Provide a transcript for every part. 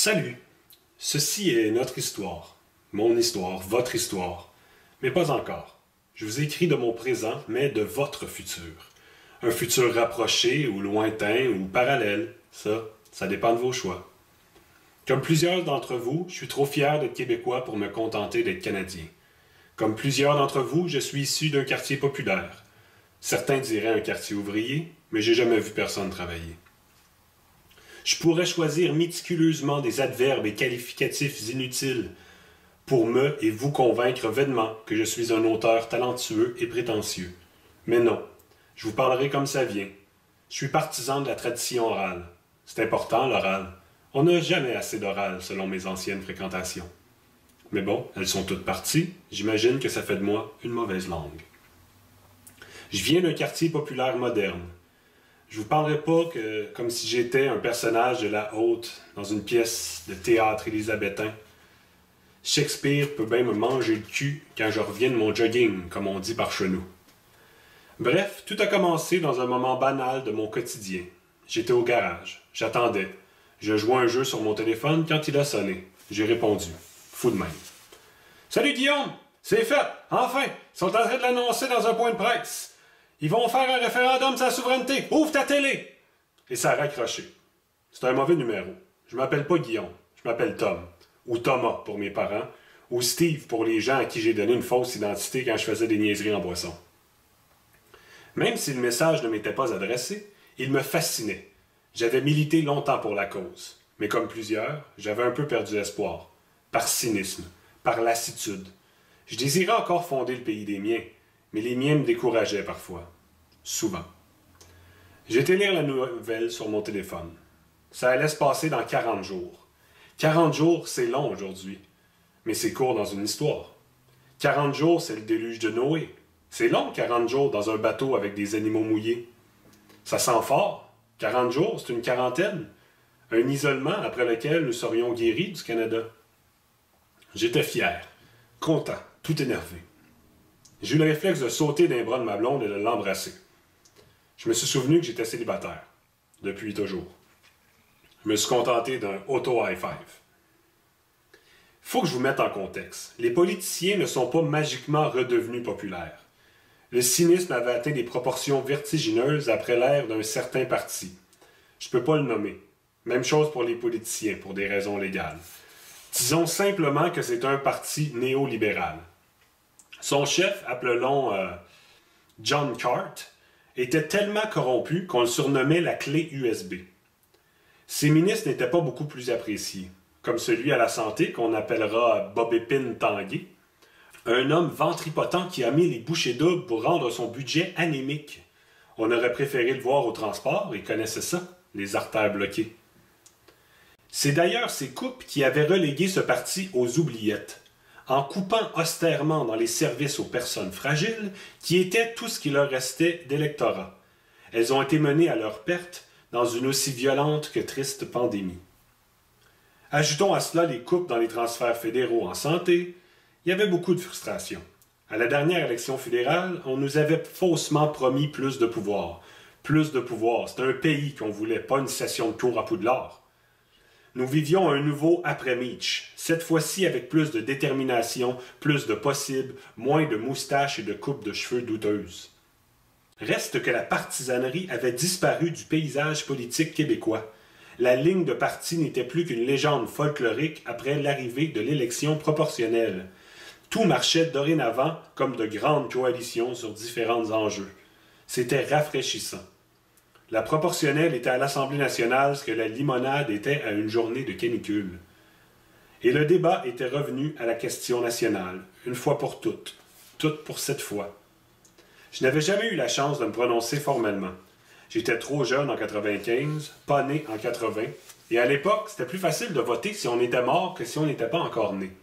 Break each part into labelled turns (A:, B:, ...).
A: Salut! Ceci est notre histoire. Mon histoire, votre histoire. Mais pas encore. Je vous écris de mon présent, mais de votre futur. Un futur rapproché ou lointain ou parallèle. Ça dépend de vos choix. Comme plusieurs d'entre vous, je suis trop fier d'être québécois pour me contenter d'être canadien. Comme plusieurs d'entre vous, je suis issu d'un quartier populaire. Certains diraient un quartier ouvrier, mais j'ai jamais vu personne travailler. Je pourrais choisir méticuleusement des adverbes et qualificatifs inutiles pour me et vous convaincre vainement que je suis un auteur talentueux et prétentieux. Mais non, je vous parlerai comme ça vient. Je suis partisan de la tradition orale. C'est important, l'oral. On n'a jamais assez d'oral, selon mes anciennes fréquentations. Mais bon, elles sont toutes parties. J'imagine que ça fait de moi une mauvaise langue. Je viens d'un quartier populaire moderne. Je vous parlerai pas comme si j'étais un personnage de la haute dans une pièce de théâtre élisabétain. Shakespeare peut bien me manger le cul quand je reviens de mon jogging, comme on dit par chez nous. Bref, tout a commencé dans un moment banal de mon quotidien. J'étais au garage, j'attendais. Je jouais un jeu sur mon téléphone quand il a sonné. J'ai répondu, fou de même. « Salut Guillaume, c'est fait, enfin, ils sont en train de l'annoncer dans un point de presse. Ils vont faire un référendum sur la souveraineté. Ouvre ta télé! » Et ça a raccroché. C'est un mauvais numéro. Je m'appelle pas Guillaume, je m'appelle Tom. Ou Thomas pour mes parents. Ou Steve pour les gens à qui j'ai donné une fausse identité quand je faisais des niaiseries en boisson. Même si le message ne m'était pas adressé, il me fascinait. J'avais milité longtemps pour la cause. Mais comme plusieurs, j'avais un peu perdu espoir. Par cynisme, par lassitude. Je désirais encore fonder le pays des miens. Mais les miens me décourageaient parfois. Souvent. J'ai été lire la nouvelle sur mon téléphone. Ça allait se passer dans 40 jours. 40 jours, c'est long aujourd'hui. Mais c'est court dans une histoire. 40 jours, c'est le déluge de Noé. C'est long, 40 jours, dans un bateau avec des animaux mouillés. Ça sent fort. 40 jours, c'est une quarantaine. Un isolement après lequel nous serions guéris du Canada. J'étais fier, content, tout énervé. J'ai eu le réflexe de sauter d'un bras de ma blonde et de l'embrasser. Je me suis souvenu que j'étais célibataire. Depuis toujours. Je me suis contenté d'un auto-high-five. Faut que je vous mette en contexte. Les politiciens ne sont pas magiquement redevenus populaires. Le cynisme avait atteint des proportions vertigineuses après l'ère d'un certain parti. Je peux pas le nommer. Même chose pour les politiciens, pour des raisons légales. Disons simplement que c'est un parti néolibéral. Son chef, appelons John Cart, était tellement corrompu qu'on le surnommait la clé USB. Ses ministres n'étaient pas beaucoup plus appréciés, comme celui à la santé qu'on appellera Bob Épine Tanguay, un homme ventripotent qui a mis les bouchées doubles pour rendre son budget anémique. On aurait préféré le voir au transport, il connaissait ça, les artères bloquées. C'est d'ailleurs ces coupes qui avaient relégué ce parti aux oubliettes, en coupant austèrement dans les services aux personnes fragiles, qui étaient tout ce qui leur restait d'électorat. Elles ont été menées à leur perte dans une aussi violente que triste pandémie. Ajoutons à cela les coupes dans les transferts fédéraux en santé. Il y avait beaucoup de frustration. À la dernière élection fédérale, on nous avait faussement promis plus de pouvoir. Plus de pouvoir, c'était un pays qu'on voulait, pas une session de tour à Poudlard. Nous vivions un nouveau après-Meach, cette fois-ci avec plus de détermination, plus de possibles, moins de moustaches et de coupes de cheveux douteuses. Reste que la partisanerie avait disparu du paysage politique québécois. La ligne de parti n'était plus qu'une légende folklorique après l'arrivée de l'élection proportionnelle. Tout marchait dorénavant comme de grandes coalitions sur différents enjeux. C'était rafraîchissant. La proportionnelle était à l'Assemblée nationale ce que la limonade était à une journée de canicule. Et le débat était revenu à la question nationale, une fois pour toutes, toutes pour cette fois. Je n'avais jamais eu la chance de me prononcer formellement. J'étais trop jeune en 95, pas né en 80, et à l'époque, c'était plus facile de voter si on était mort que si on n'était pas encore né.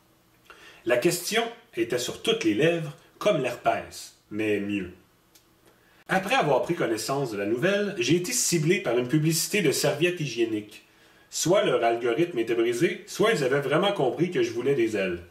A: La question était sur toutes les lèvres, comme l'herpès, mais mieux. Après avoir pris connaissance de la nouvelle, j'ai été ciblé par une publicité de serviettes hygiéniques. Soit leur algorithme était brisé, soit ils avaient vraiment compris que je voulais des ailes.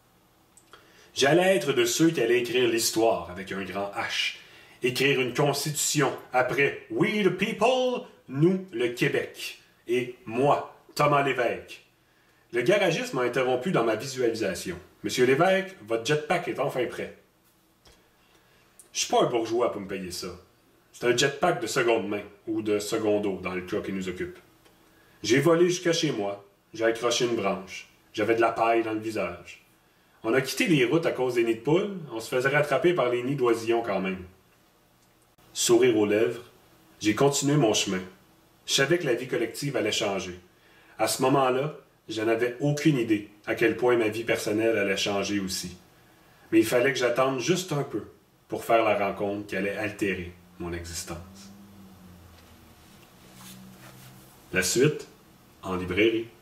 A: J'allais être de ceux qui allaient écrire l'histoire avec un grand H. Écrire une constitution après « We the people », nous le Québec. Et moi, Thomas Lévesque. Le garagiste m'a interrompu dans ma visualisation. Monsieur Lévesque, votre jetpack est enfin prêt. Je suis pas un bourgeois pour me payer ça. C'est un jetpack de seconde main, ou de secondo dans le cas qui nous occupe. J'ai volé jusqu'à chez moi, j'ai accroché une branche, j'avais de la paille dans le visage. On a quitté les routes à cause des nids de poules, on se faisait rattraper par les nids d'oisillons quand même. Sourire aux lèvres, j'ai continué mon chemin. Je savais que la vie collective allait changer. À ce moment-là, je n'avais aucune idée à quel point ma vie personnelle allait changer aussi. Mais il fallait que j'attende juste un peu pour faire la rencontre qui allait altérer mon existence. La suite, en librairie.